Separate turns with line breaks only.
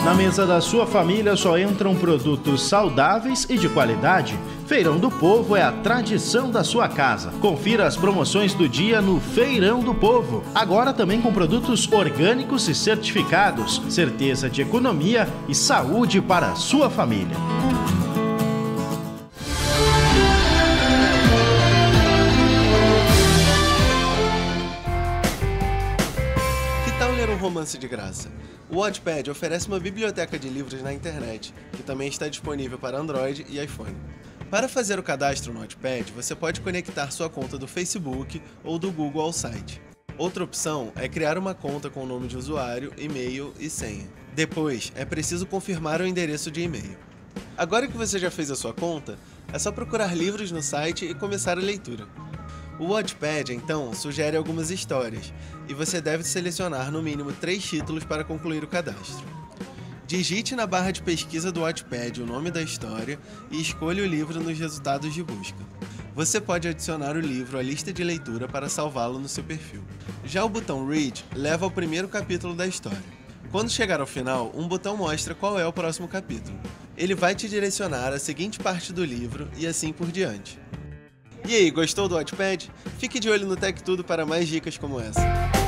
Na mesa da sua família só entram produtos saudáveis e de qualidade. Feirão do Povo é a tradição da sua casa. Confira as promoções do dia no Feirão do Povo. Agora também com produtos orgânicos e certificados. Certeza de economia e saúde para a sua família.
Um romance de graça. O Wattpad oferece uma biblioteca de livros na internet, que também está disponível para Android e iPhone. Para fazer o cadastro no Wattpad, você pode conectar sua conta do Facebook ou do Google ao site. Outra opção é criar uma conta com o nome de usuário, e-mail e senha. Depois, é preciso confirmar o endereço de e-mail. Agora que você já fez a sua conta, é só procurar livros no site e começar a leitura. O Wattpad, então, sugere algumas histórias, e você deve selecionar no mínimo 3 títulos para concluir o cadastro. Digite na barra de pesquisa do Wattpad o nome da história e escolha o livro nos resultados de busca. Você pode adicionar o livro à lista de leitura para salvá-lo no seu perfil. Já o botão Read leva ao primeiro capítulo da história. Quando chegar ao final, um botão mostra qual é o próximo capítulo. Ele vai te direcionar à seguinte parte do livro e assim por diante. E aí, gostou do Wattpad? Fique de olho no Tech Tudo para mais dicas como essa.